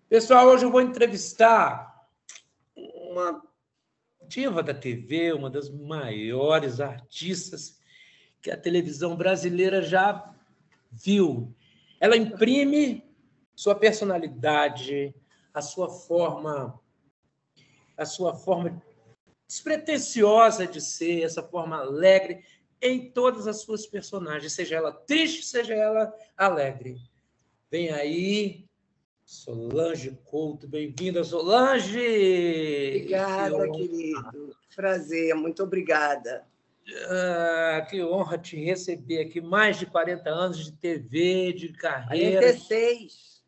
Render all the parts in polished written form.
Pessoal, hoje eu vou entrevistar uma diva da TV, uma das maiores artistas que a televisão brasileira já viu. Ela imprime sua personalidade, a sua forma despretensiosa de ser, essa forma alegre em todas as suas personagens, seja ela triste, seja ela alegre. Vem aí Solange Couto, bem-vinda, Solange! Obrigada, querido. Prazer, muito obrigada. Que honra te receber aqui. Mais de 40 anos de TV, de carreira. 46.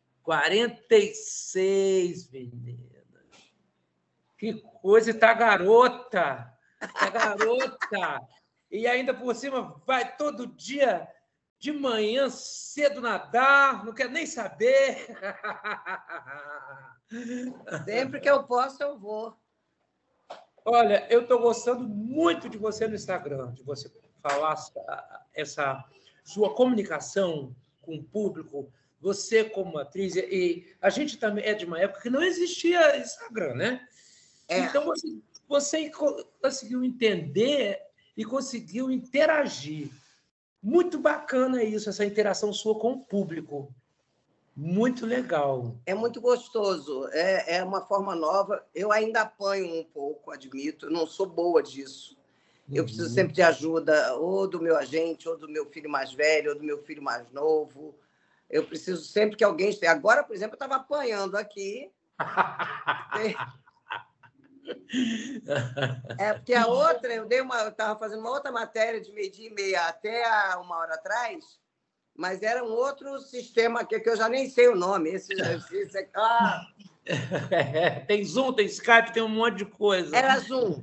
46, menina. Que coisa, e tá garota! Tá garota! E ainda por cima vai todo dia de manhã cedo nadar, não quer nem saber. Sempre que eu posso, eu vou. Olha, eu estou gostando muito de você no Instagram, de você falar essa sua comunicação com o público, você como atriz, e a gente também é de uma época que não existia Instagram, né? Então você conseguiu entender e conseguiu interagir. Muito bacana isso, essa interação sua com o público. Muito legal. É muito gostoso. É uma forma nova. Eu ainda apanho um pouco, admito. Eu não sou boa disso. Eu preciso sempre de ajuda, ou do meu agente, ou do meu filho mais velho, ou do meu filho mais novo. Eu preciso sempre que alguém esteja. Agora, por exemplo, eu estava apanhando aqui. Porque a outra, eu estava fazendo uma outra matéria de 12h30 até 1 hora atrás, mas era um outro sistema que eu já nem sei o nome. Tem Zoom, tem Skype, tem um monte de coisa. Era Zoom.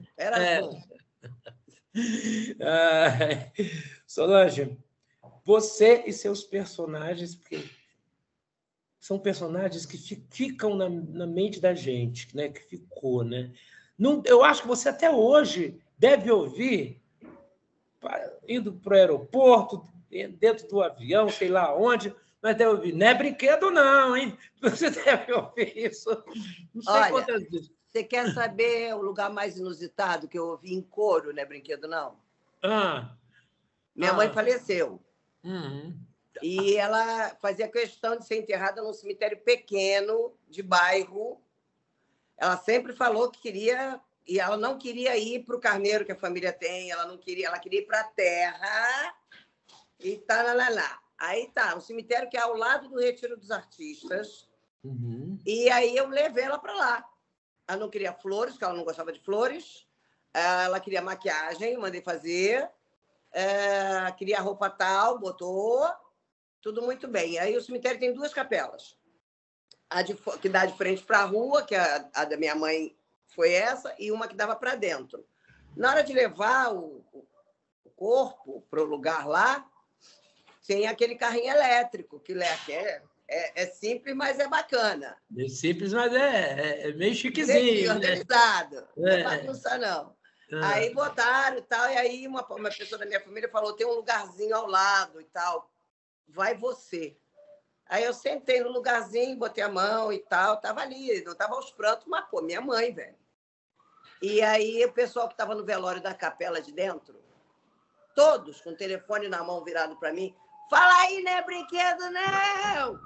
Solange, você e seus personagens, porque são personagens que ficam na mente da gente, né? Que ficou, né? Eu acho que você até hoje deve ouvir, indo para o aeroporto, dentro do avião, sei lá onde, mas deve ouvir. Não é brinquedo, não, hein? Você deve ouvir isso. Não sei. Olha, quantas vezes. Você quer saber o lugar mais inusitado que eu ouvi em coro, não é brinquedo, não? Minha mãe faleceu. E ela fazia questão de ser enterrada num cemitério pequeno, de bairro. Ela sempre falou que queria, e ela não queria ir para o carneiro que a família tem, ela queria ir para a terra e lá. Aí tá, um cemitério que é ao lado do Retiro dos Artistas. E aí eu levei ela para lá. Ela não queria flores, porque ela não gostava de flores. Ela queria maquiagem, mandei fazer. Queria roupa tal, botou. Tudo muito bem. Aí o cemitério tem 2 capelas. Que dá de frente para a rua, que a da minha mãe foi essa, e uma que dava para dentro. Na hora de levar o corpo para o lugar lá, tem aquele carrinho elétrico, que é simples, mas é bacana. É simples, mas é meio chiquezinho. Organizado. Não é bagunça, não. Aí botaram e tal, e aí uma pessoa da minha família falou, tem um lugarzinho ao lado e tal. Vai você. Aí eu sentei no lugarzinho, botei a mão e tal, estava ali, não estava aos prantos, mas, pô, minha mãe, velho. E aí o pessoal que estava no velório da capela de dentro, todos com o telefone na mão virado para mim, fala aí, não é brinquedo, não!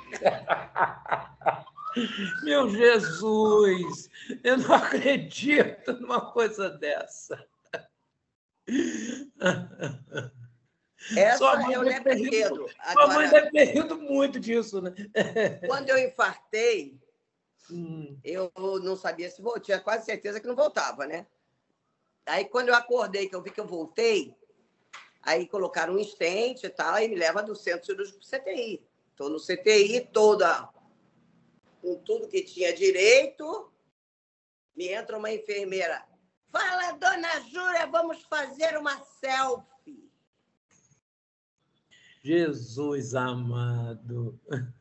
Meu Jesus! Eu não acredito numa coisa dessa. Essa eu não é brinquedo. Sua mãe deve ter rido muito disso, né? Quando eu infartei, eu não sabia se voltava, tinha quase certeza que não voltava, né? Aí, quando eu acordei, que eu vi que eu voltei, aí colocaram um stent e tal, e me leva do centro cirúrgico para o CTI. Estou no CTI toda, com tudo que tinha direito, me entra uma enfermeira. Fala, dona Júlia, vamos fazer uma selfie. Jesus amado.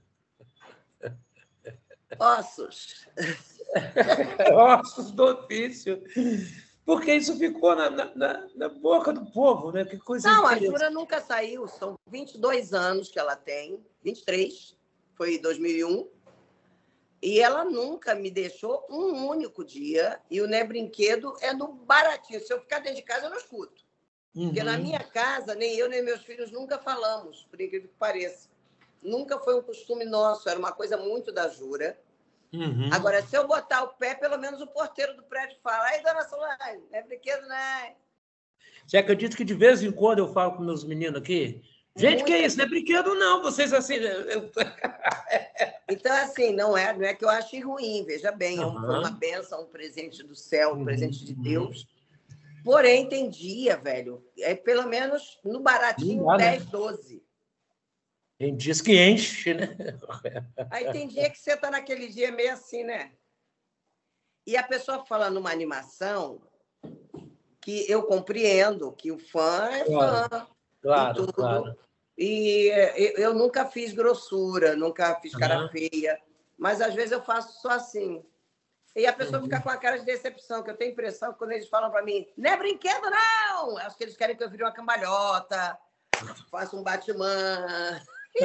Ossos. Ossos do ofício. Porque isso ficou na boca do povo, né? Que coisa não, a Júlia nunca saiu. São 22 anos que ela tem. 23. Foi em 2001. E ela nunca me deixou um único dia. E o Né Brinquedo é no baratinho. Se eu ficar dentro de casa, eu não escuto. Porque na minha casa, nem eu nem meus filhos nunca falamos, por incrível que pareça. Nunca foi um costume nosso, era uma coisa muito da Jura. Agora, se eu botar o pé, pelo menos o porteiro do prédio fala: aí, dona Solange, Né Brinquedo, né? Você acredita que de vez em quando eu falo com meus meninos aqui? Gente, que é isso? Não é brinquedo, não. Vocês assim. Então, assim, não é que eu ache ruim, veja bem, foi uma bênção, um presente do céu, um presente de Deus. Porém, tem dia, velho, pelo menos no baratinho, 10, 12. Tem dias que enche, né? Aí tem dia que você está naquele dia meio assim, né? E a pessoa fala numa animação que eu compreendo que o fã é fã. Claro, e tudo. Claro. E eu nunca fiz grossura, nunca fiz cara feia, mas às vezes eu faço só assim. E a pessoa fica com a cara de decepção, que eu tenho a impressão que quando eles falam para mim, não é brinquedo, não! Acho que eles querem que eu vire uma cambalhota, faça um Batman.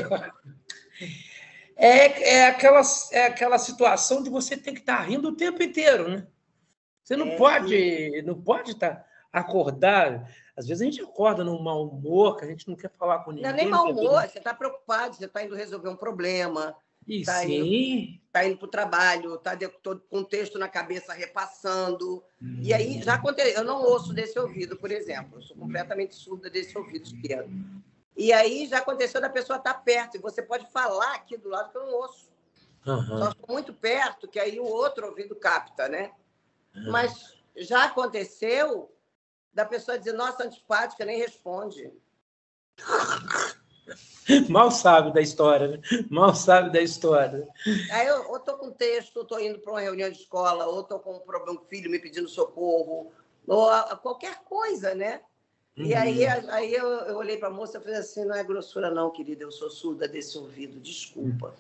É aquela situação de você ter que estar rindo o tempo inteiro, né? Você não pode estar acordado. Às vezes a gente acorda num mau humor, que a gente não quer falar com ninguém. Não é nem mau humor, você está preocupado, você está indo resolver um problema, está indo para o trabalho, está com o texto na cabeça repassando. E aí já aconteceu. Eu não ouço desse ouvido, por exemplo. Eu sou completamente surda desse ouvido esquerdo. E aí já aconteceu da pessoa estar perto, e você pode falar aqui do lado que eu não ouço. Só estou muito perto, que aí o outro ouvido capta, né? Mas já aconteceu da pessoa dizer, nossa, antipática, nem responde. Mal sabe da história, né? Mal sabe da história. Aí eu estou com texto, estou indo para uma reunião de escola, ou estou com um filho me pedindo socorro, ou qualquer coisa, né? E aí eu olhei para a moça e falei assim, não é grossura não, querida, eu sou surda desse ouvido, desculpa.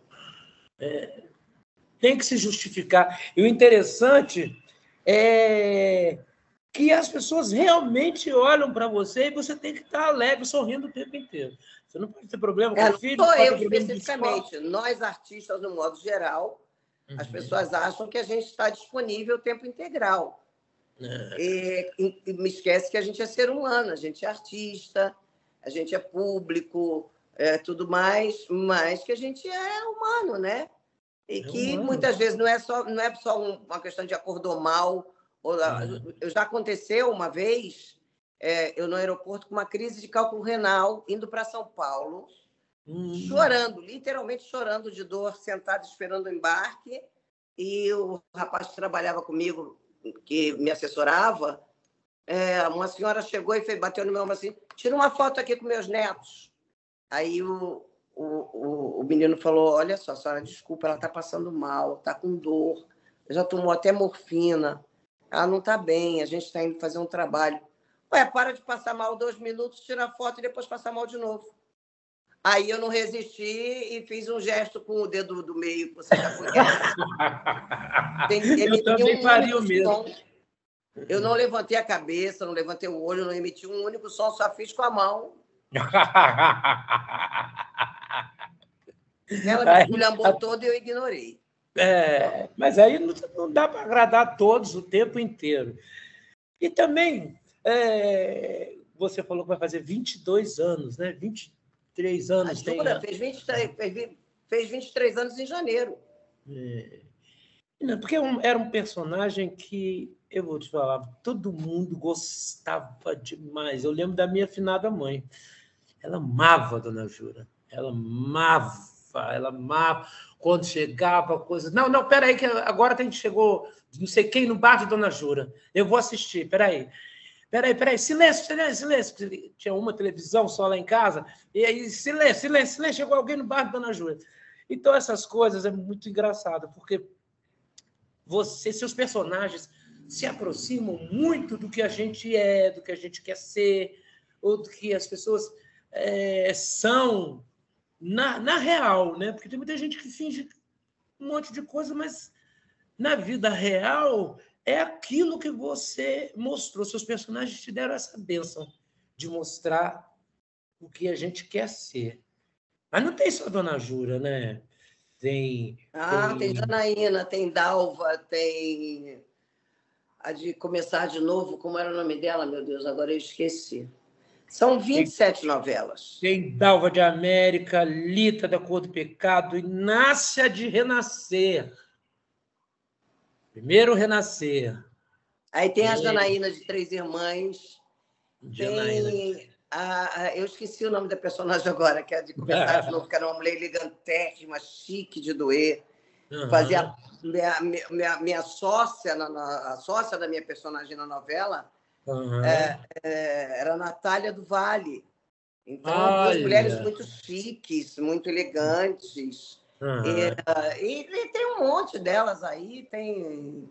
Tem que se justificar. E o interessante é que as pessoas realmente olham para você e você tem que estar alegre, sorrindo o tempo inteiro. Você não pode ter problema com o filho. Não sou eu especificamente. Nós, artistas, no modo geral, as pessoas acham que a gente está disponível o tempo integral. E me esquece que a gente é ser humano, a gente é artista, a gente é público, tudo mais, mas que a gente é humano, né? E que muitas vezes não é só uma questão de acordou mal. Já aconteceu uma vez, eu no aeroporto com uma crise de cálculo renal, indo para São Paulo, chorando, literalmente chorando de dor, sentado esperando o embarque, e o rapaz que trabalhava comigo, que me assessorava, uma senhora chegou e bateu no meu ombro assim, tira uma foto aqui com meus netos. Aí o menino falou, olha só, senhora, desculpa, ela está passando mal, está com dor, já tomou até morfina, ela não está bem, a gente está indo fazer um trabalho. Para de passar mal 2 minutos, tira a foto e depois passar mal de novo. Aí eu não resisti e fiz um gesto com o dedo do meio, que você já conhece. Eu também faria o mesmo. Eu não levantei a cabeça, não levantei o olho, não emiti um único som, só fiz com a mão. Ela me esculhambou toda e eu ignorei. Mas aí não dá para agradar todos o tempo inteiro. E também, você falou que vai fazer 22 anos, né? 23 anos. Fez 23 anos em janeiro. Não, porque era um personagem que, eu vou te falar, todo mundo gostava demais. Eu lembro da minha finada mãe. Ela amava a Dona Jura. Ela amava. Quando chegava, coisa... Não, peraí, que agora a gente chegou, não sei quem, no bar de Dona Jura. Eu vou assistir, peraí. Silêncio. Tinha uma televisão só lá em casa. E aí, silêncio. Chegou alguém no bar de Dona Jura. Então, essas coisas é muito engraçado, porque seus personagens se aproximam muito do que a gente é, do que a gente quer ser, ou do que as pessoas são na real, né? Porque tem muita gente que finge um monte de coisa, mas na vida real é aquilo que você mostrou. Seus personagens te deram essa bênção de mostrar o que a gente quer ser. Mas não tem só a Dona Jura, né? Tem Janaína, tem Dalva, tem a de Começar de Novo, como era o nome dela, meu Deus, agora eu esqueci. São 27 novelas. Tem Dalva de América, Lita da Cor do Pecado, Inácia de Renascer. Primeiro Renascer. Aí tem a Janaína de Três Irmãs. Janaína. Tem eu esqueci o nome da personagem agora, que é de Começar de Novo, que era uma mulher elegantérrima, chique de doer. Fazia minha sócia, a sócia da minha personagem na novela, era a Natália do Vale. Então, duas mulheres muito chiques, muito elegantes. E tem um monte delas aí. Tem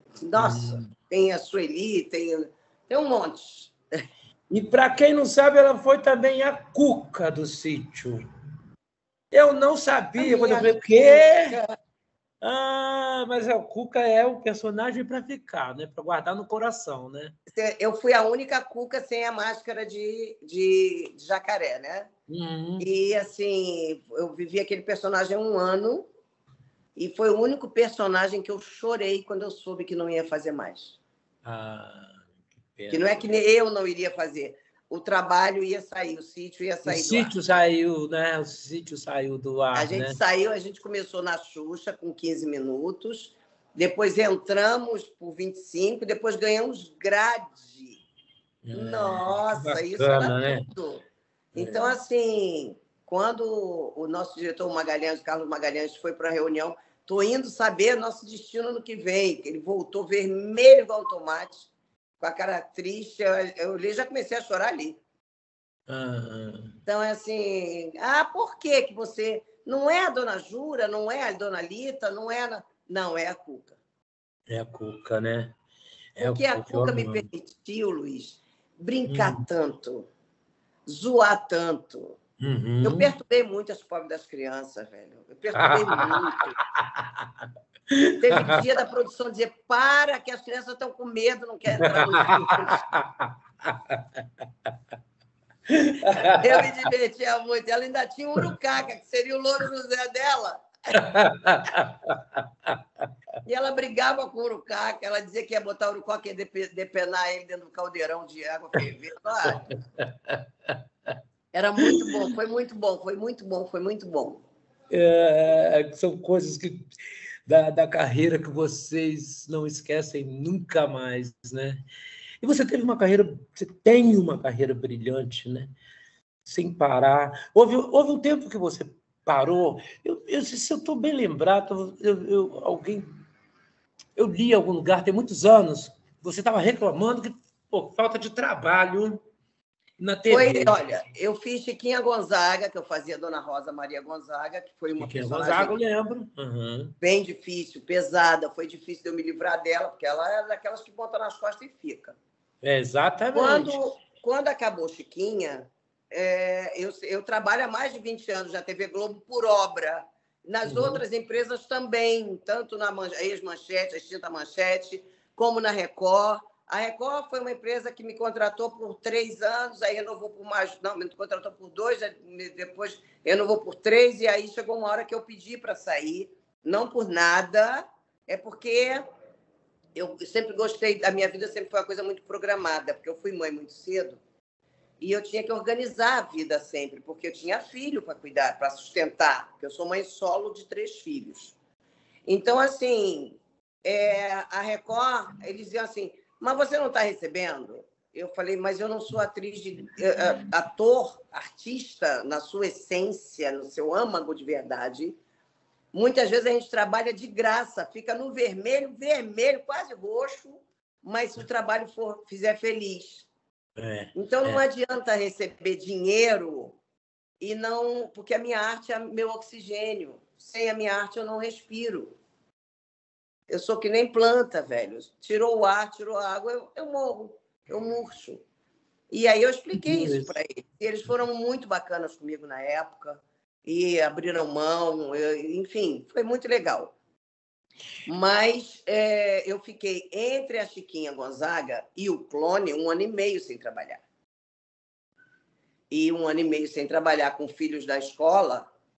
a Sueli, tem um monte. E, para quem não sabe, ela foi também a Cuca do Sítio. Eu não sabia, quando eu falei, o quê? Mas a Cuca é um personagem para ficar, né? Para guardar no coração, né? Eu fui a única Cuca sem a máscara de jacaré, né? E, assim, eu vivi aquele personagem 1 ano e foi o único personagem que eu chorei quando eu soube que não ia fazer mais. Que pena. Que não é que eu não iria fazer. O trabalho ia sair, o sítio ia sair do ar. O sítio saiu, né? O sítio saiu do ar, A gente saiu, a gente começou na Xuxa com 15 minutos, depois entramos por 25, depois ganhamos grade. Nossa, bacana, isso era né? tudo. Então, assim, quando o nosso diretor Magalhães, Carlos Magalhães, foi para a reunião, estou indo saber nosso destino no que vem, que ele voltou vermelho igual um tomate, com a cara triste, eu já comecei a chorar ali. Então, é assim, por que você... Não é a Dona Jura, não é a Dona Lita, não é... Não, é a Cuca. É a Cuca, né? Porque a Cuca me permitiu, Luiz, brincar tanto, zoar tanto. Eu perturbei muito as pobres das crianças, velho. Eu perturbei muito. Teve dia da produção dizer, para, que as crianças estão com medo, não querem entrar no Eu me divertia muito. Ela ainda tinha um urucaca, que seria o Louro José dela. E ela brigava com o urucaca. Ela dizia que ia botar o urucaca e ia depenar ele dentro do caldeirão de água fervendo. Era muito bom, foi muito bom, foi muito bom, foi muito bom. São coisas que da carreira que vocês não esquecem nunca mais, né? E você tem uma carreira brilhante, né? Sem parar. Houve um tempo que você parou. Se eu estou bem lembrado, eu li em algum lugar, tem muitos anos, você estava reclamando que falta de trabalho na TV. Olha, eu fiz Chiquinha Gonzaga, que eu fazia Dona Rosa Maria Gonzaga, que foi uma personagem... Gonzaga, eu lembro. Bem difícil, pesada. Foi difícil de eu me livrar dela, porque ela é daquelas que botam nas costas e fica. Exatamente. Quando acabou Chiquinha, eu trabalho há mais de 20 anos na TV Globo por obra. Nas outras empresas também, tanto na ex-Manchete, a extinta Manchete, como na Record. A Record foi uma empresa que me contratou por 3 anos, aí renovou por mais... Não, me contratou por 2, depois renovou por 3, e aí chegou uma hora que eu pedi para sair, não por nada, é porque eu sempre gostei, a minha vida sempre foi uma coisa muito programada, porque eu fui mãe muito cedo, e eu tinha que organizar a vida sempre, porque eu tinha filho para cuidar, para sustentar, porque eu sou mãe solo de 3 filhos. Então, assim, a Record, eles diziam assim... Mas você não está recebendo? Eu falei, mas eu não sou atriz, ator, artista, na sua essência, no seu âmago de verdade. Muitas vezes a gente trabalha de graça, fica no vermelho, quase roxo, mas se o trabalho fizer feliz. Então, não adianta receber dinheiro e não... Porque a minha arte é meu oxigênio. Sem a minha arte, eu não respiro. Eu sou que nem planta, velho. Tirou o ar, tirou a água, eu morro, eu murcho. E aí eu expliquei isso para eles. E eles foram muito bacanas comigo na época e abriram mão, enfim, foi muito legal. Mas eu fiquei entre a Chiquinha Gonzaga e o Clone 1 ano e meio sem trabalhar. E 1 ano e meio sem trabalhar com filhos da escola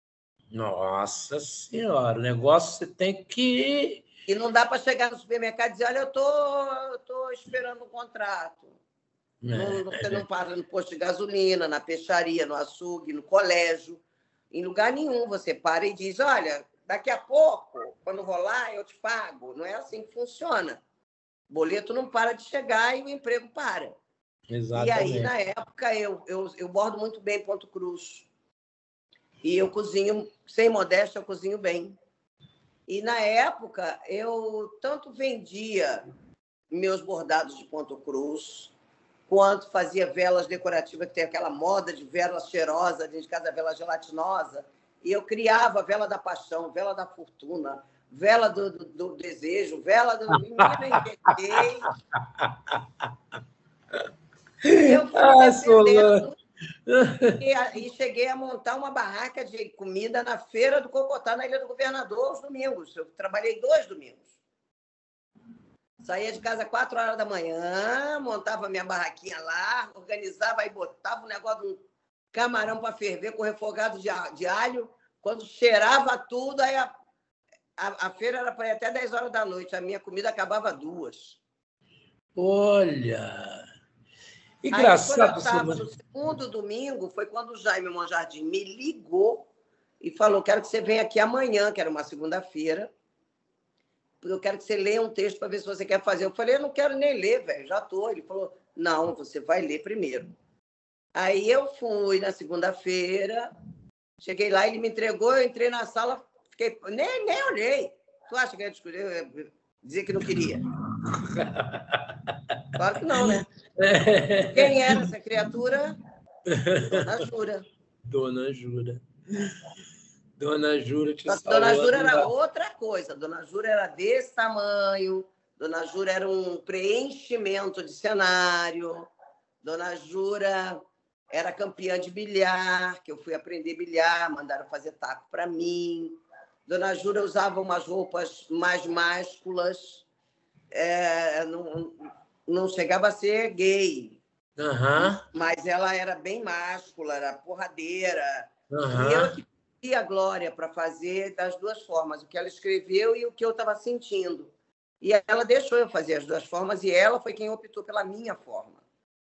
Nossa Senhora, o negócio você tem que... E não dá para chegar no supermercado e dizer, olha, eu tô esperando um contrato. Você não para no posto de gasolina, na peixaria, no açougue, no colégio. Em lugar nenhum você para e diz, olha, daqui a pouco, quando rolar, eu te pago. Não é assim que funciona. O boleto não para de chegar e o emprego para. Exatamente. E aí, na época, eu bordo muito bem Ponto Cruz. E eu cozinho, sem modéstia, eu cozinho bem. E, na época, eu tanto vendia meus bordados de Ponto Cruz, quanto fazia velas decorativas, que tem aquela moda de vela cheirosa, dentro de casa, vela gelatinosa. E eu criava vela da paixão, vela da fortuna, vela do desejo, vela do... Menina, inventei. Eu fui e cheguei a montar uma barraca de comida na Feira do Cocotá, na Ilha do Governador, aos domingos. Eu trabalhei 2 domingos. Saía de casa 4 horas da manhã, montava minha barraquinha lá, organizava e botava um negócio de um camarão para ferver com refogado de alho. Quando cheirava tudo, aí a feira era para ir até 10 horas da noite. A minha comida acabava 2. Olha! Engraçado. Aí, quando eu estava no segundo domingo, foi quando o Jaime Monjardim me ligou e falou, quero que você venha aqui amanhã, que era uma segunda-feira, eu quero que você leia um texto para ver se você quer fazer. Eu falei, eu não quero nem ler, velho, já estou. Ele falou, não, você vai ler primeiro. Aí eu fui na segunda-feira, cheguei lá, ele me entregou, eu entrei na sala, fiquei, nem olhei. Tu acha que eu ia escolher, dizer que não queria? Claro que não, né? Quem era essa criatura? Dona Jura. Dona Jura. Dona Jura te salvou. Dona Jura era outra coisa. Dona Jura era desse tamanho. Dona Jura era um preenchimento de cenário. Dona Jura era campeã de bilhar, que eu fui aprender bilhar, mandaram fazer taco para mim. Dona Jura usava umas roupas mais másculas. Não chegava a ser gay. Uhum. Mas ela era bem máscula, era porradeira. Uhum. E eu a Glória para fazer das 2 formas, o que ela escreveu e o que eu estava sentindo. E ela deixou eu fazer as 2 formas e ela foi quem optou pela minha forma.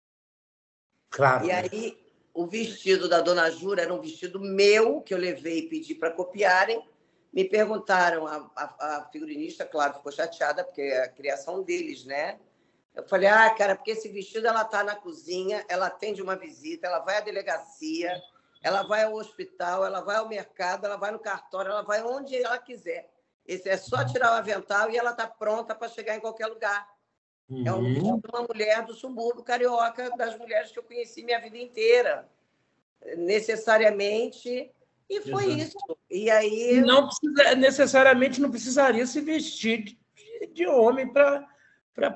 Claro. E aí, o vestido da Dona Jura era um vestido meu, que eu levei e pedi para copiarem. Me perguntaram, a figurinista, claro, ficou chateada, porque é a criação deles, né? Eu falei, cara, porque esse vestido ela está na cozinha, ela atende uma visita, ela vai à delegacia, ela vai ao hospital, ela vai ao mercado, ela vai no cartório, ela vai onde ela quiser. Esse é só tirar o avental e ela está pronta para chegar em qualquer lugar. É um vestido de uma mulher do subúrbio carioca, das mulheres que eu conheci minha vida inteira. Necessariamente. E foi isso. E aí... necessariamente não precisaria se vestir de homem para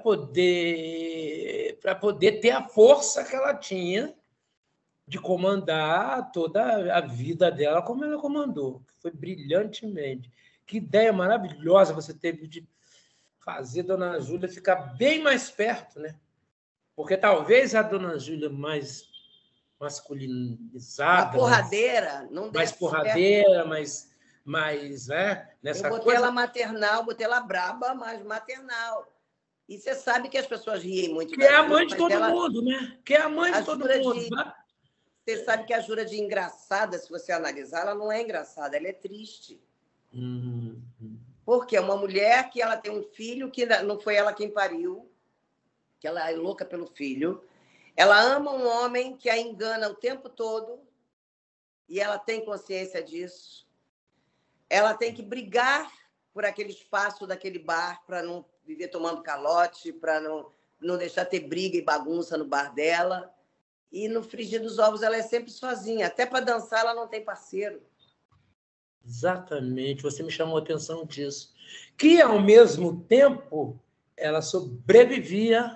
poder ter a força que ela tinha de comandar toda a vida dela como ela comandou. Foi brilhantemente. Que ideia maravilhosa você teve de fazer Dona Júlia ficar bem mais perto, né? Porque talvez a Dona Júlia mais masculinizada... A porradeira, não deve mais porradeira, mais nessa eu botei ela maternal, botei ela braba, mas maternal. E você sabe que as pessoas riem muito. Que é a mãe de todo mundo, né? Que é a mãe de todo mundo. Você sabe que a Jura de engraçada, se você analisar, ela não é engraçada, ela é triste. Porque é uma mulher que ela tem um filho que não foi ela quem pariu, que ela é louca pelo filho. Ela ama um homem que a engana o tempo todo e ela tem consciência disso. Ela tem que brigar por aquele espaço daquele bar para não viver tomando calote, para não deixar ter briga e bagunça no bar dela. E no frigir dos ovos ela é sempre sozinha. Até para dançar ela não tem parceiro. Exatamente. Você me chamou a atenção disso. Que, ao mesmo tempo, ela sobrevivia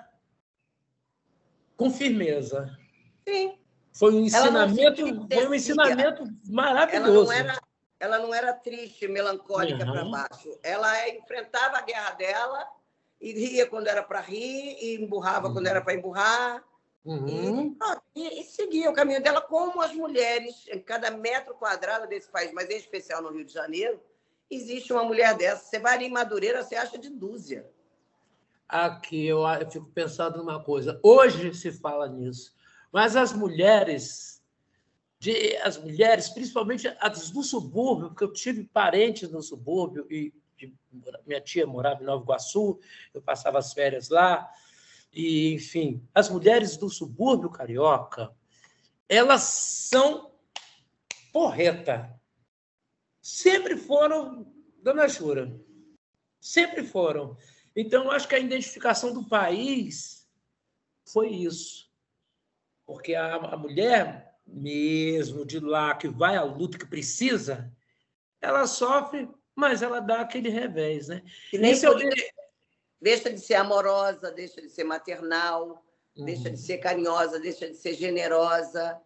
com firmeza. Sim. Foi um ensinamento maravilhoso. Ela não era triste, melancólica para baixo. Ela enfrentava a guerra dela e ria quando era para rir e emburrava quando era para emburrar. E seguia o caminho dela, como as mulheres, em cada metro quadrado desse país, mas em especial no Rio de Janeiro, existe uma mulher dessa. Você vai ali em Madureira, você acha de dúzia. Aqui eu fico pensando numa coisa. Hoje se fala nisso, mas as mulheres, principalmente as do subúrbio, porque eu tive parentes no subúrbio e minha tia morava em Nova Iguaçu, eu passava as férias lá, e enfim, as mulheres do subúrbio carioca, elas são porreta. Sempre foram, dona Jura, sempre foram. Então, eu acho que a identificação do país foi isso. Porque a mulher, mesmo de lá, que vai à luta, que precisa, ela sofre, mas ela dá aquele revés, né? E nem deixa de ser amorosa, deixa de ser maternal, deixa de ser carinhosa, deixa de ser generosa.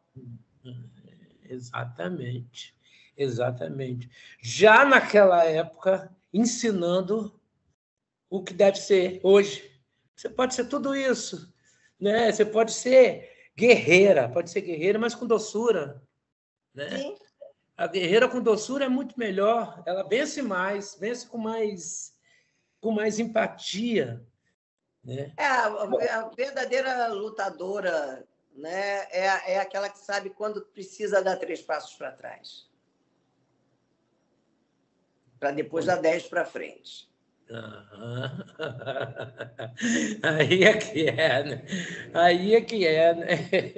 Exatamente, exatamente. Já naquela época, ensinando o que deve ser hoje. Você pode ser tudo isso, né? Você pode ser guerreira, mas com doçura, né? Sim. A guerreira com doçura é muito melhor, ela vence mais, vence com mais empatia, né? A verdadeira lutadora, né, é aquela que sabe quando precisa dar 3 passos para trás, para depois dar 10 para frente. Aí é que é, né? Aí é que é, né?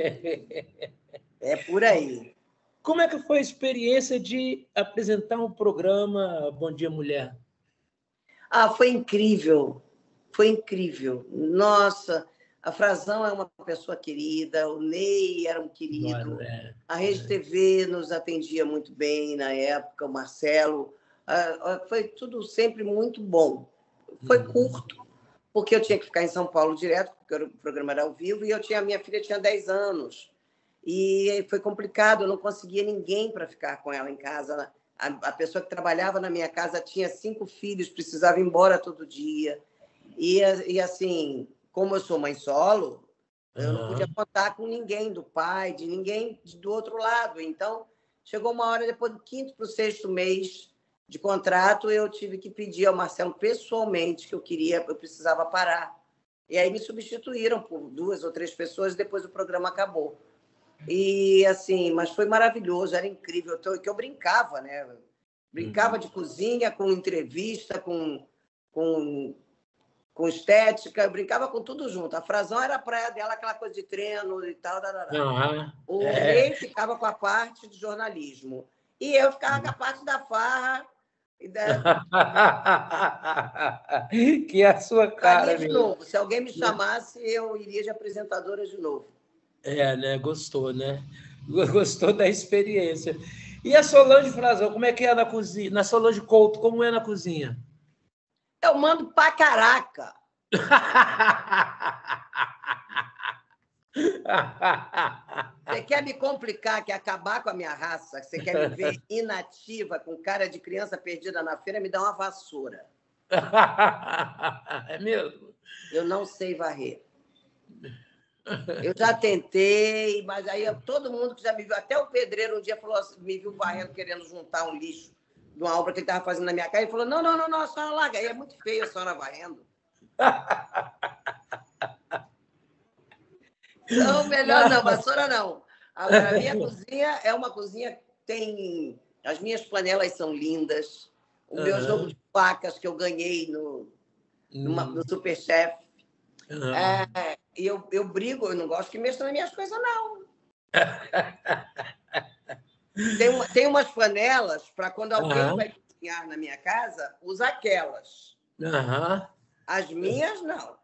É por aí. Como é que foi a experiência de apresentar um programa Bom Dia Mulher? Foi incrível. Foi incrível. Nossa, a Frazão é uma pessoa querida, o Ney era um querido, a Rede TV nos atendia muito bem na época, o Marcelo. Foi tudo sempre muito bom. Foi curto, porque eu tinha que ficar em São Paulo direto, porque o programa era ao vivo, e minha filha tinha 10 anos. E foi complicado, eu não conseguia ninguém para ficar com ela em casa. A pessoa que trabalhava na minha casa tinha 5 filhos, precisava ir embora todo dia. E assim, como eu sou mãe solo, eu não podia contar com ninguém do pai, de ninguém do outro lado. Então, chegou uma hora, depois do 5º para o 6º mês de contrato, eu tive que pedir ao Marcelo pessoalmente que eu precisava parar. E aí me substituíram por 2 ou 3 pessoas, depois o programa acabou. E assim, mas foi maravilhoso, era incrível, que eu brincava, né? Brincava de cozinha, com entrevista, com estética, eu brincava com tudo junto. A Frazão era a praia dela, aquela coisa de treino e tal. O Ney ficava com a parte de jornalismo. E eu ficava com a parte da farra. Que é a sua cara. De novo. Se alguém me chamasse, eu iria de apresentadora de novo. Né? Gostou, né? Gostou da experiência. E a Solange Frazão, como é que é na cozinha? Na Solange Couto, como é na cozinha? Eu mando pra caraca. Você quer me complicar, quer acabar com a minha raça? Você quer me ver inativa, com cara de criança perdida na feira, me dá uma vassoura. É mesmo? Eu não sei varrer. Eu já tentei, mas aí todo mundo que já me viu, até o pedreiro um dia falou assim, me viu varrendo, querendo juntar um lixo de uma obra que ele estava fazendo na minha casa, e falou, não, a senhora larga, aí é muito feio a senhora varrendo. Então, melhor não, vassoura não. Agora, a minha cozinha é uma cozinha que tem... As minhas panelas são lindas, o meu jogo de facas que eu ganhei no Superchef. E eu brigo, eu não gosto que mexa nas minhas coisas, não. Tem umas panelas para quando alguém vai cozinhar na minha casa, usa aquelas. As minhas, não.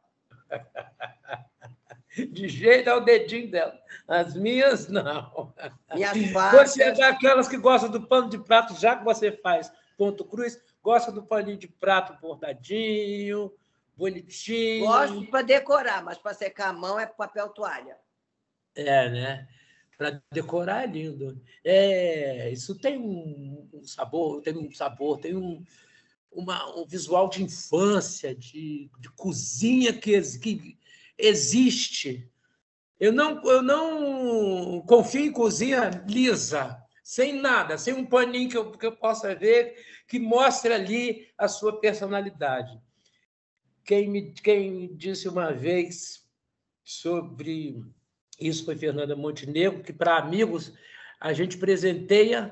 De jeito ao dedinho dela. As minhas, não. Minhas facas... Você é daquelas que gosta do pano de prato, já que você faz ponto cruz, gosta do paninho de prato bordadinho, bonitinho. Gosto para decorar, mas para secar a mão é papel toalha. Né? Para decorar é lindo. Isso tem um sabor, tem um visual de infância, de cozinha que existe, Eu não confio em cozinha lisa, sem nada, sem um paninho que eu possa ver que mostre ali a sua personalidade. Quem disse uma vez sobre isso foi Fernanda Montenegro, que para amigos a gente presenteia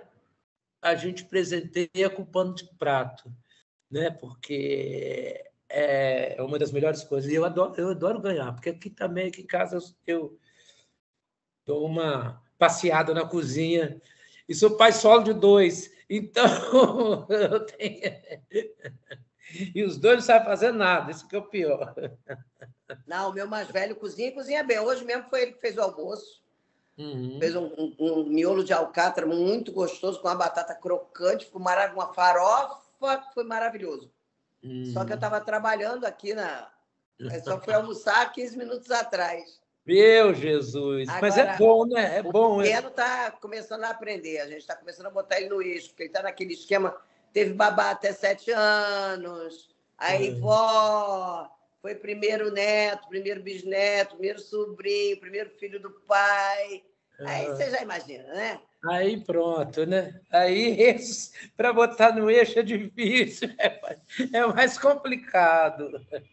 com pano de prato, né? Porque é uma das melhores coisas. E eu adoro ganhar, porque aqui em casa, eu dou uma passeada na cozinha e sou pai solo de 2. Então, eu tenho... E os dois não sabem fazer nada, isso que é o pior. Não, o meu mais velho cozinha e cozinha bem. Hoje mesmo foi ele que fez o almoço. Fez um miolo de alcatra muito gostoso, com uma batata crocante, ficou maravilhoso, uma farofa, foi maravilhoso. Só que eu estava trabalhando aqui Eu só fui almoçar 15 minutos atrás. Meu Jesus! Agora, mas é bom, né? É bom. O pequeno está começando a aprender. A gente está começando a botar ele no eixo, porque ele está naquele esquema. Teve babá até 7 anos, aí vó, foi primeiro neto, primeiro bisneto, primeiro sobrinho, primeiro filho do pai. Aí você já imagina, né? Aí pronto, né? Aí para botar no eixo é difícil, é mais complicado.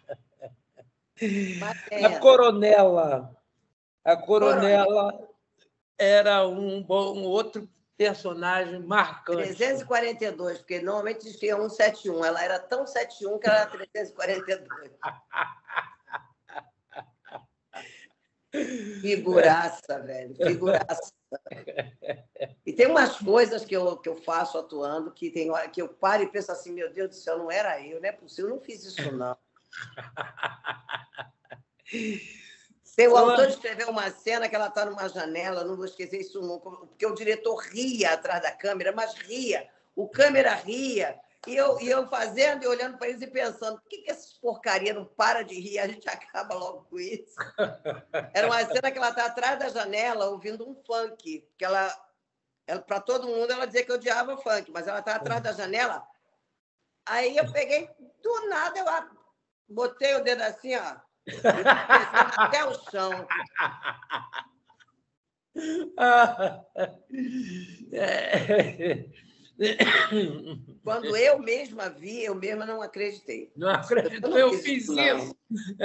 A Coronela era um outro personagem marcante. 342, porque normalmente existia 171. Ela era tão 71 que ela era 342. Figuraça, velho. Figuraça. E tem umas coisas que eu faço atuando que tem hora que eu paro e penso assim, meu Deus do céu, não era eu, não é possível, eu não fiz isso, não. O autor escreveu uma cena que ela está numa janela, não vou esquecer isso nunca, porque o diretor ria atrás da câmera, mas ria, o câmera ria, e eu fazendo e olhando para eles e pensando, por que essas porcaria não para de rir, a gente acaba logo com isso. Era uma cena que ela está atrás da janela ouvindo um funk, que ela para todo mundo ela dizia que eu odiava funk, mas ela está atrás da janela. Aí eu peguei, do nada, eu botei o dedo assim, ó, até o chão. Quando eu mesma vi, eu mesma não acreditei. Não acreditou, eu fiz isso.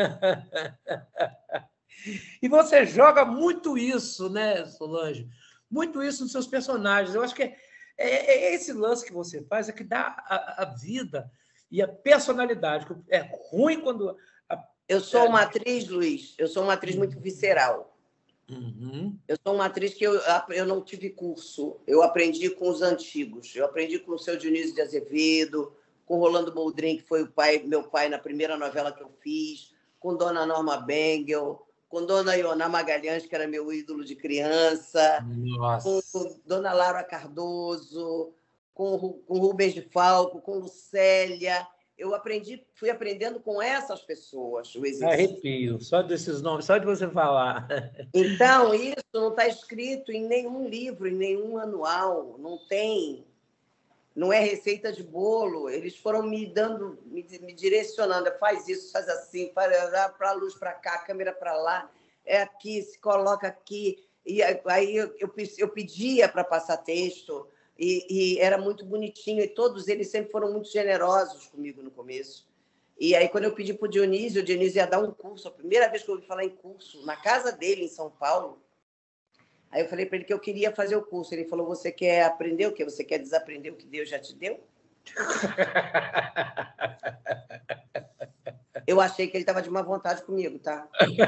E você joga muito isso, né, Solange? Muito isso nos seus personagens. Eu acho que é esse lance que você faz é que dá a vida e a personalidade. É ruim quando... Eu sou uma atriz, Luiz, eu sou uma atriz muito visceral. Eu sou uma atriz que eu não tive curso. Eu aprendi com os antigos. Eu aprendi com o seu Dionísio de Azevedo, com o Rolando Boldrin, que foi meu pai na primeira novela que eu fiz, com Dona Norma Bengel, com Dona Ioná Magalhães, que era meu ídolo de criança, com Dona Laura Cardoso, com Rubens de Falco, com Lucélia. Eu fui aprendendo com essas pessoas o exercício. Arrepio, só desses nomes, só de você falar. Então, isso não está escrito em nenhum livro, em nenhum manual, não tem, não é receita de bolo. Eles foram me direcionando, faz isso, faz assim, para a luz para cá, a câmera para lá, é aqui, se coloca aqui. E aí eu pedia para passar texto, e era muito bonitinho, e todos eles sempre foram muito generosos comigo no começo. E aí, quando eu pedi para o Dionísio ia dar um curso, a primeira vez que eu ouvi falar em curso, na casa dele, em São Paulo, aí eu falei para ele que eu queria fazer o curso. Ele falou, você quer aprender o quê? Você quer desaprender o que Deus já te deu? Eu achei que ele estava de má vontade comigo, tá?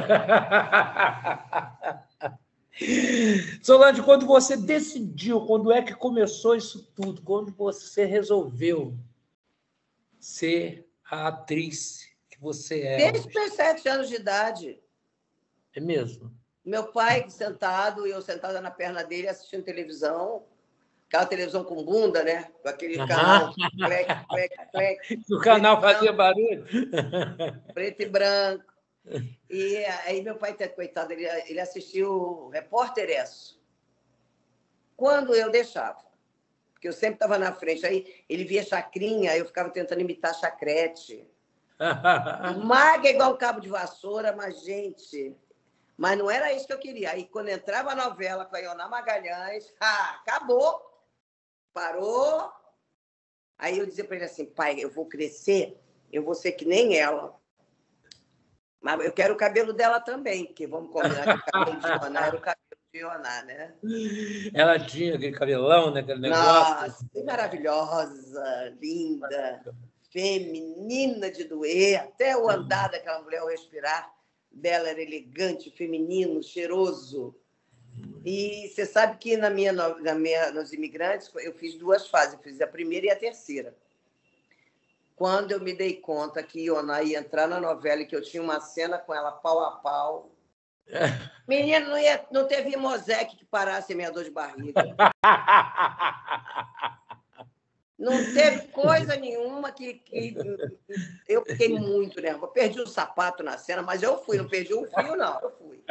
Solange, quando você decidiu, quando é que começou isso tudo? Quando você resolveu ser a atriz que você é? Desde os 7 anos de idade. É mesmo? Meu pai sentado, eu sentada na perna dele assistindo televisão, aquela televisão com bunda, né? Com aquele canal clec, clec, clec. O canal fazia barulho? Preto e branco. E aí meu pai, coitado, ele assistiu o Repórter Esso. Quando eu deixava, porque eu sempre estava na frente, aí ele via Chacrinha, eu ficava tentando imitar Chacrete. Maga igual cabo de vassoura, mas, gente, Mas não era isso que eu queria. Aí, quando entrava a novela com a Ioná Magalhães, acabou, parou. Aí eu dizia para ele assim, pai, eu vou crescer, eu vou ser que nem ela. Mas eu quero o cabelo dela também, porque vamos combinar que o cabelo de Ioná era o cabelo de Ioná, né? Ela tinha aquele cabelão, né? Aquele negócio. Nossa, maravilhosa, linda, feminina de doer. Até o andar daquela mulher, o respirar dela era elegante, feminino, cheiroso. E você sabe que nos Imigrantes eu fiz 2 fases, eu fiz a primeira e a terceira. Quando eu me dei conta que Ioná ia entrar na novela e que eu tinha uma cena com ela pau a pau, menino, não teve Mosaic que parasse a minha dor de barriga. Não teve coisa nenhuma que eu fiquei muito nervosa. Perdi o sapato na cena, mas eu fui, não perdi o fio, não, eu fui.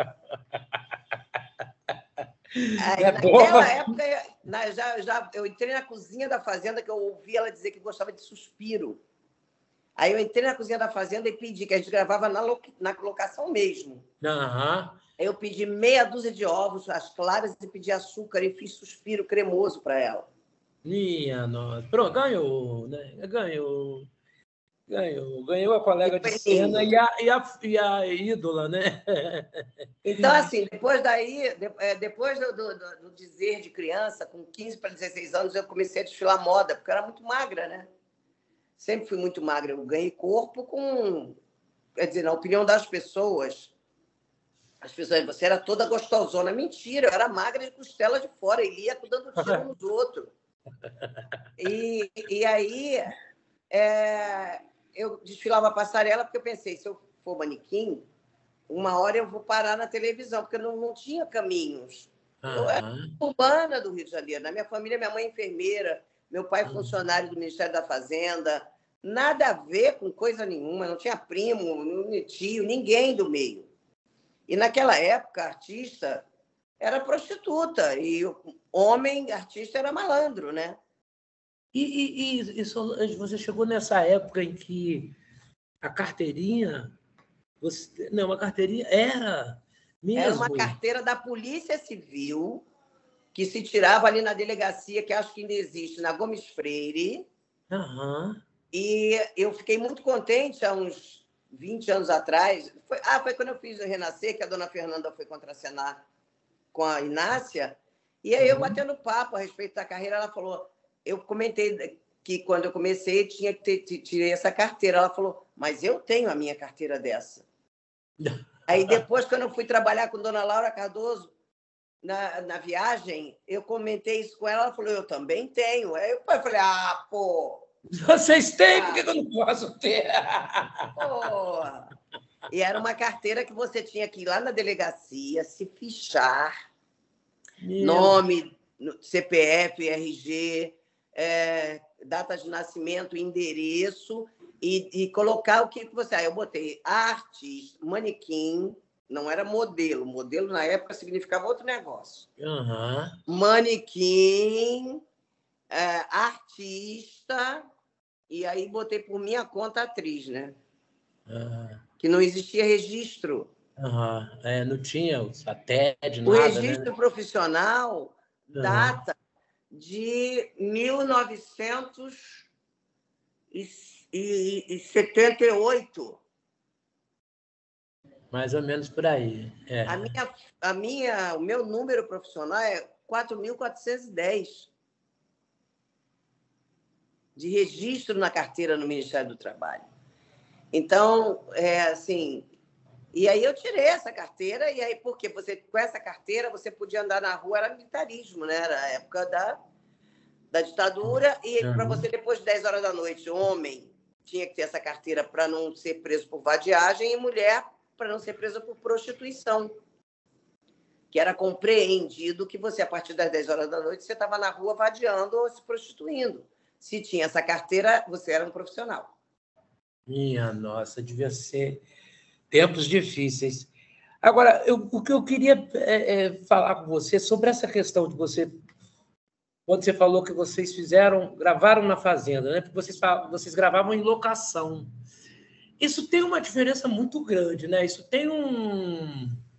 Aí, naquela época, eu entrei na cozinha da Fazenda, que eu ouvi ela dizer que gostava de Suspiro. Aí eu entrei na cozinha da Fazenda e pedi, que a gente gravava na locação mesmo. Uhum. Aí eu pedi meia dúzia de ovos, as claras, e pedi açúcar e fiz Suspiro cremoso para ela. Minha nossa. Pronto, ganhou, né? Ganhou a colega de cena e a ídola, né? Então, assim, depois do dizer de criança, com 15 para 16 anos, eu comecei a desfilar moda, porque eu era muito magra, né? Sempre fui muito magra. Eu ganhei corpo com... Quer dizer, na opinião das pessoas, as pessoas, você era toda gostosona. Mentira, eu era magra de costela de fora, e ia dando tiro nos outros. E aí, eu desfilava passarela, porque eu pensei, se eu for manequim, uma hora eu vou parar na televisão, porque não tinha caminhos. Eu era urbana do Rio de Janeiro. Na minha família, minha mãe é enfermeira, meu pai é funcionário do Ministério da Fazenda. Nada a ver com coisa nenhuma. Não tinha primo, não tio, ninguém do meio. E naquela época, artista era prostituta. E homem artista era malandro, né? E você chegou nessa época em que a carteirinha... a carteirinha era mesmo... Era uma carteira da Polícia Civil, que se tirava ali na delegacia, que acho que ainda existe, na Gomes Freire. Uhum. E eu fiquei muito contente há uns 20 anos atrás. Foi quando eu fiz o Renascer, que a dona Fernanda foi contracenar com a Inácia. E aí eu batendo papo a respeito da carreira, ela falou... Eu comentei que quando eu comecei tinha que tirei essa carteira. Ela falou, mas eu tenho a minha carteira dessa. Aí depois, quando eu fui trabalhar com dona Laura Cardoso na viagem, eu comentei isso com ela, ela falou, eu também tenho. Aí eu falei, pô... Vocês têm, por que eu não posso ter? Pô. E era uma carteira que você tinha que ir lá na delegacia, se fichar, nome, CPF, RG, data de nascimento, endereço, e colocar o que você... Aí eu botei artista, manequim, não era modelo. Modelo, na época, significava outro negócio. Uhum. Manequim, artista, e aí botei por minha conta atriz, né? Uhum. Que não existia registro. Uhum. Não tinha o satélite, nada. O registro, né? profissional data de 1978. Mais ou menos por aí. O meu número profissional é 4.410 de registro na carteira no Ministério do Trabalho. Então, assim... E aí eu tirei essa carteira, e aí, porque com essa carteira você podia andar na rua, era militarismo, né? Era a época da ditadura, e para você, depois de 10 horas da noite, homem tinha que ter essa carteira para não ser preso por vadiagem, e mulher para não ser presa por prostituição. Que era compreendido que você, a partir das 10 horas da noite, você estava na rua vadiando ou se prostituindo. Se tinha essa carteira, você era um profissional. Minha nossa, devia ser tempos difíceis. Agora, o que eu queria falar com você sobre essa questão de você... Quando você falou que vocês gravaram na Fazenda, né? Porque vocês gravavam em locação. Isso tem uma diferença muito grande, né? Isso tem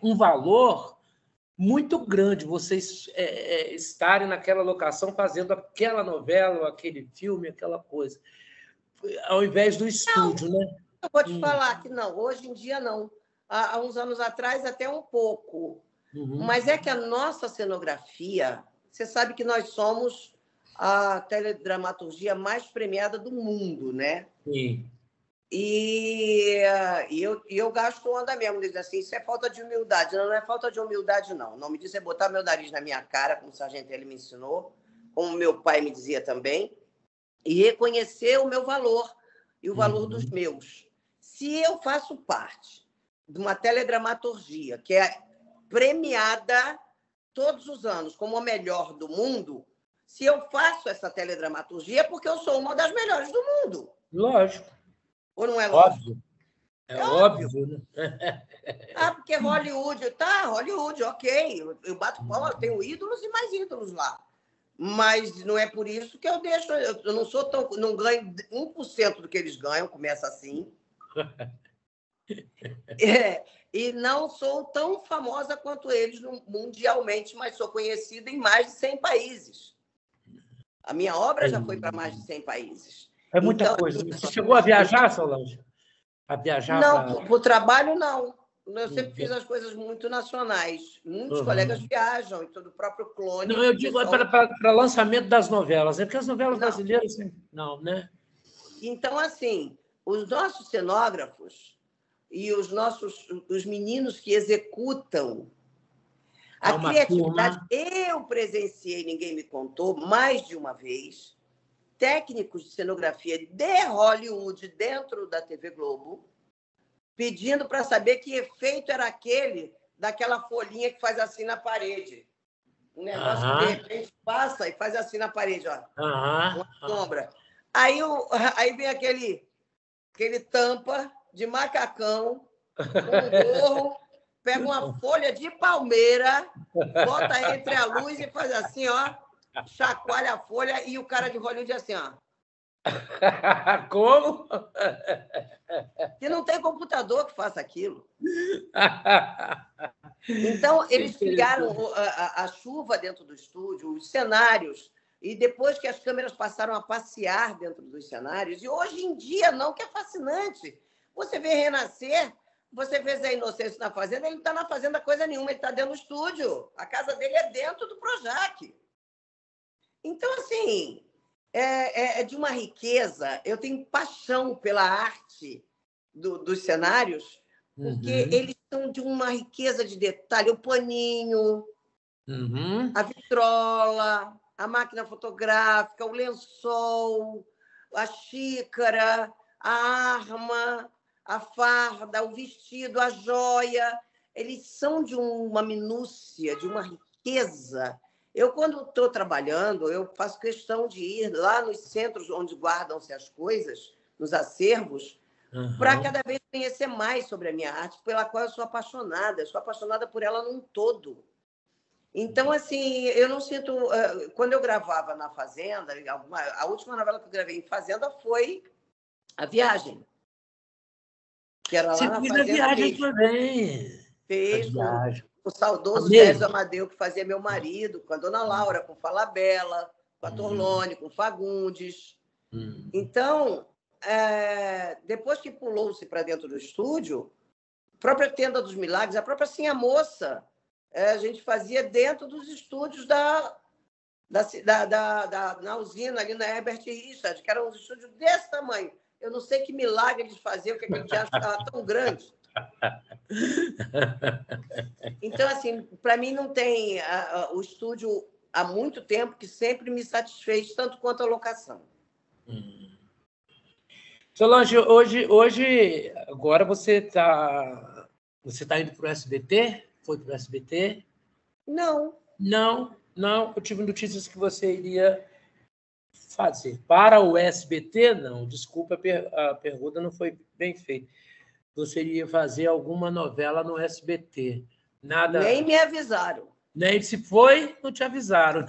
um valor muito grande vocês estarem naquela locação fazendo aquela novela, ou aquele filme, aquela coisa, ao invés do estúdio, não, né? Eu vou te falar que não, hoje em dia não. Há uns anos atrás até um pouco. Mas é que a nossa cenografia, você sabe que nós somos a teledramaturgia mais premiada do mundo, né? Sim. E eu gasto onda mesmo, diz assim, isso é falta de humildade. Não é falta de humildade, não. O nome disso é botar meu nariz na minha cara, como o sargento ele me ensinou, como meu pai me dizia também, e reconhecer o meu valor e o valor dos meus. Se eu faço parte de uma teledramaturgia que é premiada todos os anos como a melhor do mundo, se eu faço essa teledramaturgia é porque eu sou uma das melhores do mundo. Lógico. Ou não é lógico? Óbvio. É óbvio, né? Porque Hollywood, Hollywood, ok. Eu bato palma, eu tenho ídolos e mais ídolos lá. Mas não é por isso que eu deixo. Eu não sou tão. Não ganho 1% do que eles ganham, começa assim. E não sou tão famosa quanto eles mundialmente, mas sou conhecida em mais de 100 países. A minha obra já foi para mais de 100 países. É muita coisa. Você chegou a viajar, Solange? A viajar? Não, para o trabalho, não. Eu sempre fiz as coisas muito nacionais. Muitos colegas viajam, e todo o próprio Clone. Não, eu digo para lançamento das novelas, porque as novelas brasileiras não, né? Então, assim, os nossos cenógrafos e os meninos que executam a criatividade, eu presenciei, ninguém me contou, mais de uma vez, técnicos de cenografia de Hollywood dentro da TV Globo, pedindo para saber que efeito era aquele daquela folhinha que faz assim na parede. Um negócio que, de repente, passa e faz assim na parede, ó. Uma sombra. Aí vem aquele tampa de macacão, com um gorro, pega uma folha de palmeira, bota entre a luz e faz assim, ó, chacoalha a folha e o cara de Hollywood assim, ó. Como? E não tem computador que faça aquilo. Então, eles criaram a chuva dentro do estúdio, os cenários, e depois que as câmeras passaram a passear dentro dos cenários, e hoje em dia não, que é fascinante. Você vê Renascer, você vê Zé Inocêncio na Fazenda, ele não está na Fazenda coisa nenhuma, ele está dentro do estúdio. A casa dele é dentro do Projac. Então, assim, é de uma riqueza. Eu tenho paixão pela arte dos cenários, porque eles são de uma riqueza de detalhe. O paninho, a vitrola, a máquina fotográfica, o lençol, a xícara, a arma, a farda, o vestido, a joia. Eles são de uma minúcia, de uma riqueza. Eu, quando estou trabalhando, eu faço questão de ir lá nos centros onde guardam-se as coisas, nos acervos, para cada vez conhecer mais sobre a minha arte, pela qual eu sou apaixonada. Eu sou apaixonada por ela num todo. Então, assim, eu não sinto... Quando eu gravava na Fazenda, a última novela que eu gravei em Fazenda foi A Viagem. Que era lá na Fazenda. A Viagem também. Fez o saudoso César Amadeu, que fazia meu marido, com a Dona Laura, com Falabella, com a Torlone, com Fagundes. Então, depois que pulou-se para dentro do estúdio, a própria Tenda dos Milagres, a própria Sim a Moça, a gente fazia dentro dos estúdios na usina, ali na Herbert Richard, que eram uns estúdios desse tamanho. Eu não sei que milagre eles faziam, que aquele teatro estava tão grande. Então, assim, para mim não tem o estúdio há muito tempo que sempre me satisfez, tanto quanto a locação. Solange, hoje agora você tá indo para o SBT? Foi para o SBT? Não. Eu tive notícias que você iria fazer. Para o SBT, não. Desculpa, a pergunta não foi bem feita. Você iria fazer alguma novela no SBT. Nada. Nem me avisaram. Nem se foi, não te avisaram.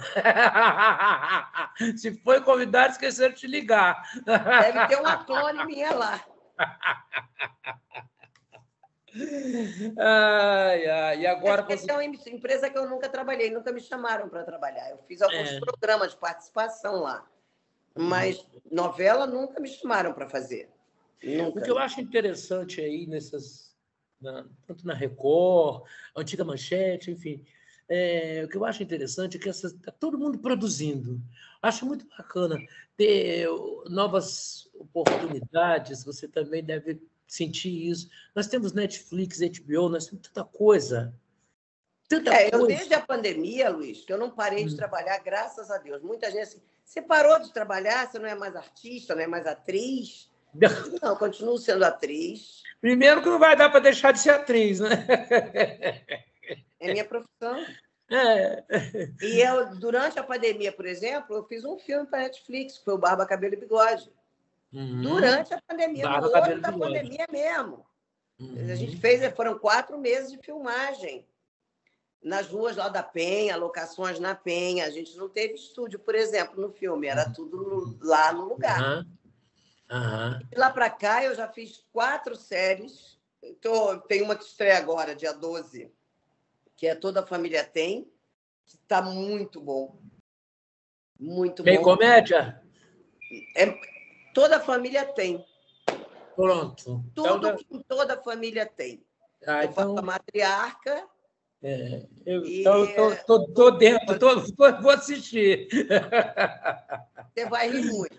Se foi convidado, esqueceram de te ligar. Deve ter uma clone minha lá. E agora você... É uma empresa que eu nunca trabalhei, nunca me chamaram para trabalhar. Eu fiz alguns programas de participação lá, mas novela nunca me chamaram para fazer. Nunca. O que eu acho interessante aí, tanto na Record, Antiga Manchete, enfim, o que eu acho interessante é que está todo mundo produzindo. Acho muito bacana ter novas oportunidades, você também deve sentir isso. Nós temos Netflix, HBO, nós temos tanta coisa. Eu desde a pandemia, Luiz, que eu não parei de trabalhar, graças a Deus. Muita gente assim, você parou de trabalhar, você não é mais artista, não é mais atriz? Não, continuo sendo atriz. Primeiro que não vai dar para deixar de ser atriz, né? É minha profissão. E durante a pandemia, por exemplo, eu fiz um filme para a Netflix, que foi o Barba, Cabelo e Bigode. Durante a pandemia, no olho da pandemia mesmo. A gente foram 4 meses de filmagem. Nas ruas lá da Penha, locações na Penha. A gente não teve estúdio, por exemplo, no filme. Era tudo lá no lugar. De lá para cá, eu já fiz 4 séries. Então, tem uma que estreia agora, dia 12, que é Toda a Família Tem, que está muito bom. Muito bom. Tem comédia? Toda a Família Tem. Pronto. Tudo que toda a família tem. Eu faço a matriarca. Então, estou dentro, vou assistir. Você vai rir muito.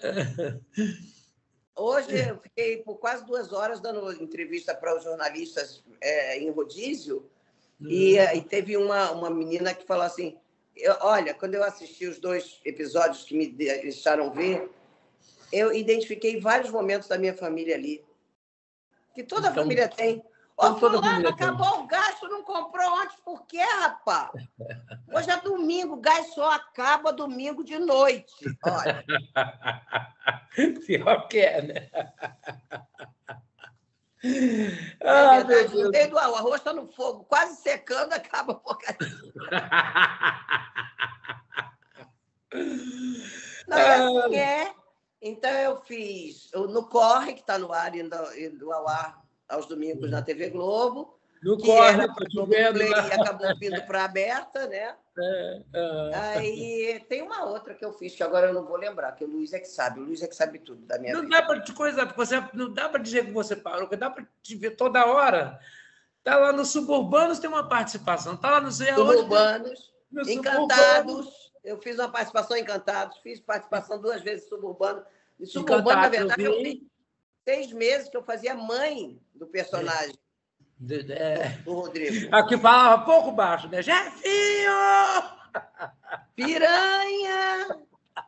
Hoje eu fiquei por quase 2 horas dando entrevista para os jornalistas em rodízio, e teve uma menina que falou assim, olha, quando eu assisti os 2 episódios que me deixaram ver, eu identifiquei vários momentos da minha família ali, que toda a família tem. Fulano, acabou o gás, tu não comprou ontem, por quê, rapaz? Hoje é domingo, o gás só acaba domingo de noite. Olha. Pior que é, né? É verdade, no meio do arroz está no fogo, quase secando, acaba a porcaria. Não, assim Então, eu fiz no Corre, que está no ar, indo ao ar aos domingos na TV Globo, que era para o Play e acabou vindo para a aberta, né? Aí tem uma outra que eu fiz, que agora eu não vou lembrar, que o Luiz é que sabe tudo da minha vida. Não dá para te coisar, não dá para dizer que você parou, porque dá para te ver toda hora. Está lá nos Suburbanos, tem uma participação. Está lá no Suburbanos, Encantados. Eu fiz uma participação em Encantados, fiz participação 2 vezes em Suburbano. Em Suburbano, na verdade, eu fiz 6 meses que eu fazia mãe do personagem do Rodrigo. Aqui falava pouco baixo, né? Jefinho! Piranha!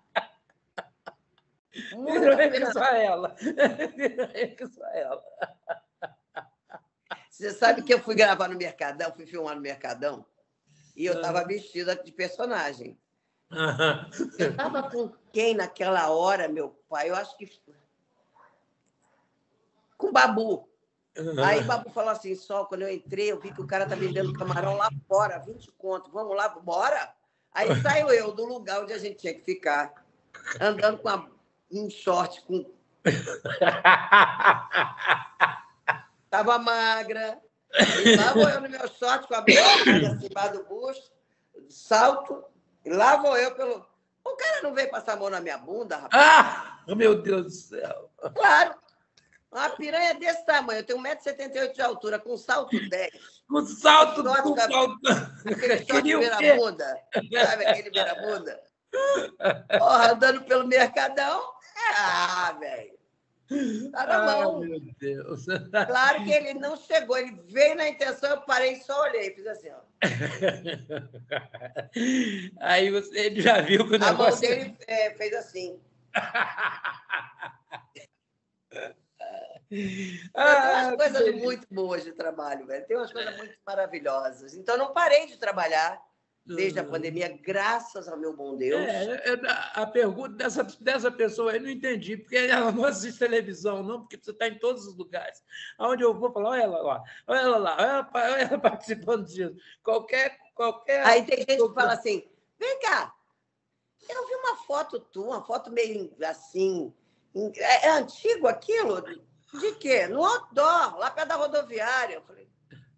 Piranha que só ela. Você sabe que eu fui gravar no Mercadão, fui filmar no Mercadão, e eu estava vestida de personagem. Eu estava com quem naquela hora, meu pai? Eu acho que... com o Babu. Aí o Babu falou assim, quando eu entrei, eu vi que o cara tá vendendo camarão lá fora, 20 conto. Vamos lá, bora? Aí saiu eu do lugar onde a gente tinha que ficar, andando com um short com... Tava magra. E lá vou eu no meu short, com a boca acima do busto, salto, e lá vou eu pelo... O cara não veio passar a mão na minha bunda, rapaz? Meu Deus do céu. Claro. Uma piranha desse tamanho, eu tenho 1,78 m de altura, com salto 10. Com salto, aquele short beira-bunda. Sabe aquele beira-bunda? Porra, andando pelo Mercadão. Velho. Tá na mão. Meu Deus. Claro que ele não chegou, ele veio na intenção, eu parei e só olhei, fiz assim, ó. Aí ele já viu que o negócio... A mão dele fez assim. Tem umas coisas muito boas de trabalho, velho. Tem umas coisas muito maravilhosas. Então, não parei de trabalhar desde a pandemia, graças ao meu bom Deus. A pergunta dessa pessoa eu não entendi, porque ela não assiste televisão, não, porque você está em todos os lugares. Aonde eu vou falar, olha ela lá, olha ela participando disso. Qualquer... Aí tem gente que fala assim, vem cá, eu vi uma foto tua, uma foto meio assim... É antigo aquilo? De quê? No outdoor, lá perto da rodoviária. Eu falei,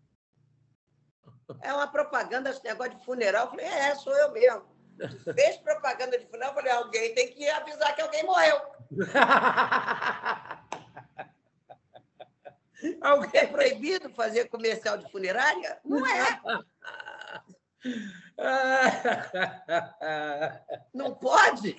é uma propaganda, esse negócio de funeral. Eu falei, sou eu mesmo. Fez propaganda de funeral, eu falei, alguém tem que avisar que alguém morreu. Alguém é proibido fazer comercial de funerária? Não é. Não pode?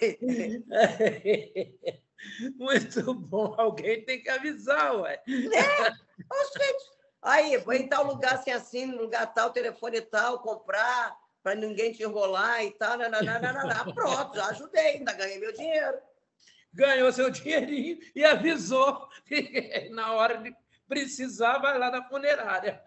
Muito bom. Alguém tem que avisar, ué. Gente, aí, vou em tal lugar assim, no lugar tal, telefone tal, comprar, para ninguém te enrolar e tal. Pronto, já ajudei, ainda ganhei meu dinheiro. Ganhou seu dinheirinho e avisou que na hora de precisar, vai lá na funerária.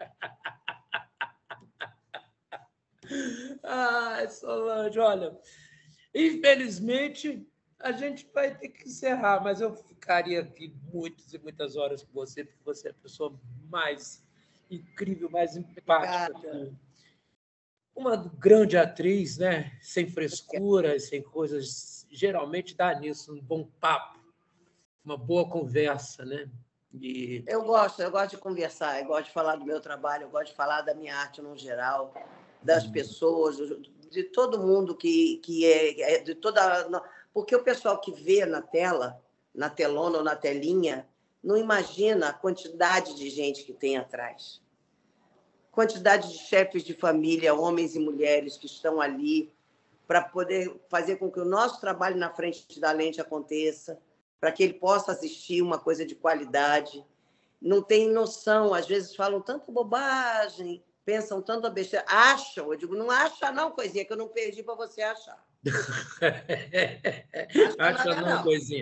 Solange, olha, infelizmente a gente vai ter que encerrar, mas eu ficaria aqui muitas e muitas horas com você, porque você é a pessoa mais incrível, mais empática. Uma grande atriz, né? Sem frescura, sem coisas. Geralmente dá nisso, um bom papo, uma boa conversa, né? E... Eu gosto de conversar, eu gosto de falar do meu trabalho, eu gosto de falar da minha arte no geral, das pessoas, de todo mundo que é de toda... Porque o pessoal que vê na tela, na telona ou na telinha, não imagina a quantidade de gente que tem atrás. Quantidade de chefes de família, homens e mulheres que estão ali para poder fazer com que o nosso trabalho na frente da lente aconteça, para que ele possa assistir uma coisa de qualidade. Não tem noção, às vezes falam tanta bobagem, pensam tanta besteira, acham, eu digo, não acha não, coisinha, que eu não perdi para você achar. Acha não, coisinha.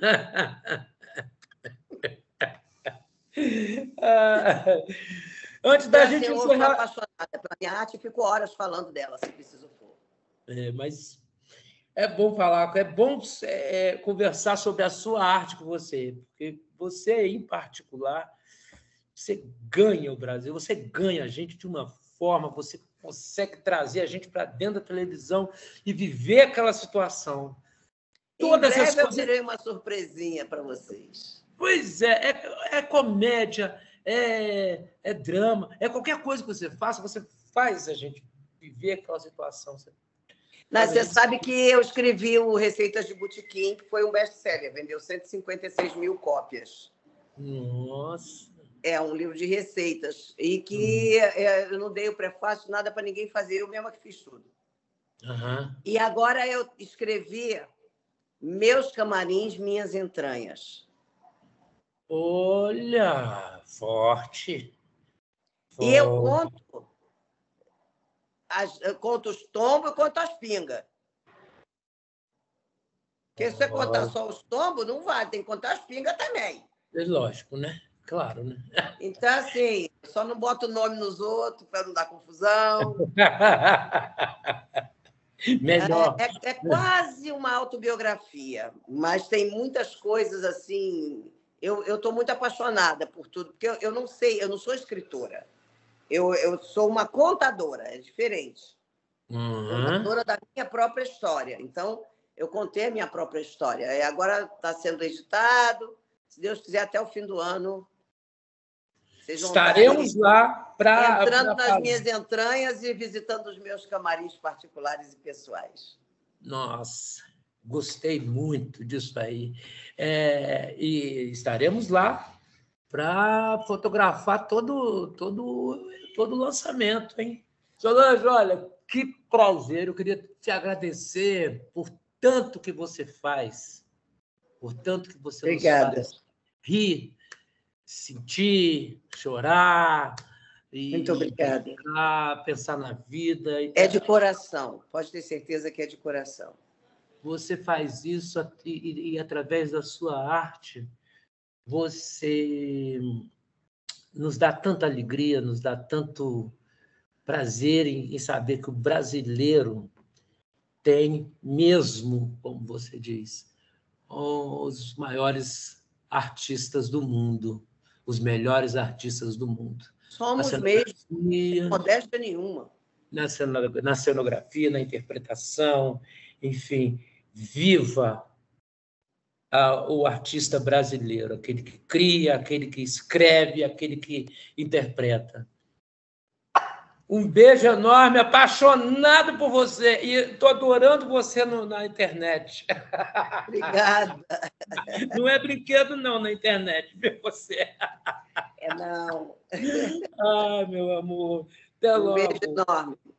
Antes da gente encerrar... Eu sou apaixonada pela minha arte e fico horas falando dela, se preciso for. Mas é bom falar, é bom conversar sobre a sua arte com você, porque você, em particular, você ganha o Brasil, você ganha a gente de uma forma, você consegue trazer a gente para dentro da televisão e viver aquela situação. Todas essas coisas... eu terei uma surpresinha para vocês. Pois é comédia, é drama, é qualquer coisa que você faça, você faz a gente viver aquela situação. Você sabe que eu escrevi o Receitas de Botequim, que foi um best-seller, vendeu 156 mil cópias. Nossa! É um livro de receitas. E que eu não dei o prefácio, nada para ninguém fazer, eu mesma que fiz tudo. E agora eu escrevi Meus Camarins, Minhas Entranhas. Olha, forte. E eu conto os tombos e conto as pingas. Porque se você contar só os tombos, não vai, tem que contar as pingas também. É lógico, né? Claro, né? Então, assim, só não boto o nome nos outros para não dar confusão. Melhor. É quase uma autobiografia, mas tem muitas coisas assim. Eu estou muito apaixonada por tudo, porque eu não sei, eu não sou escritora. Eu sou uma contadora, é diferente. Contadora da minha própria história. Então, eu contei a minha própria história. E agora está sendo editado. Se Deus quiser, até o fim do ano. Estaremos lá para... Entrando nas minhas entranhas e visitando os meus camarins particulares e pessoais. Nossa, gostei muito disso aí. E estaremos lá para fotografar todo o lançamento, hein? Solange, olha, que prazer. Eu queria te agradecer por tanto que você faz, por tanto que você nos faz rir, sentir, chorar, muito obrigada. Pensar na vida. É de coração, pode ter certeza que é de coração. Você faz isso e através da sua arte, você nos dá tanta alegria, nos dá tanto prazer em saber que o brasileiro tem mesmo, como você diz, os maiores artistas do mundo, os melhores artistas do mundo. Somos mesmo, sem modéstia nenhuma. Na cenografia, na interpretação, enfim, viva o artista brasileiro, aquele que cria, aquele que escreve, aquele que interpreta. Um beijo enorme, apaixonado por você. E estou adorando você na internet. Obrigada. Não é brinquedo, não, na internet, ver você. Não. Ai, meu amor. Até logo. Um beijo enorme.